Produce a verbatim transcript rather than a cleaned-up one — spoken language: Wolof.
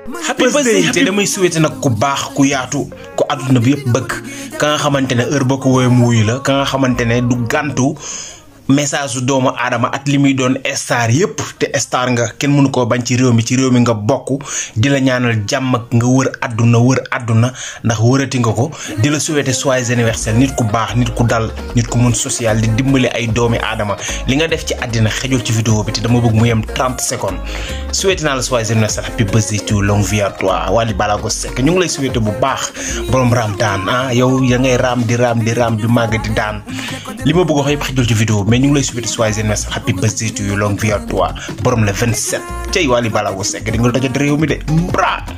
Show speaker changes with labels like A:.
A: happy birthday te damay souhaiter nag ku baax ku yaatu ku àdduna bi yëpp bëgg ka nga xamante ne heure boo ko woowee mu wuyu la ka nga xamante ne du gàntu message su doomu aadama at li muy doon star yëpp te star nga kenn mënu koo bañ ci réew mi ci réew mi nga bokk di la ñaanal jàmm ak nga wër àdduna wër àdduna ndax wërati nga ko di la souhaiter joyeux anniversaire nit ku baax nit ku dal nit ku mën social di dimbali ay doomi aadama li nga def ci àddina xejul ci vidéo bi te dama bëgg mu yem trente secondes souhaiter naa la joyeux anniversaire happy birthday to longue vie à toi Wally Ballago Seck ñu ngi lay souhaiter bu baax borom raam daan ah yow ya ngay raam di raam di raam bi màgg di daan li ma bëgg wax yëpp xejul ci vidéo mais ñu ngi lay souhaiter joyeux anniversaire happy birthday to you longue vie à toi borom le vingt-sept cey Wally Ballago Seck di nga dajat réew mi de mbra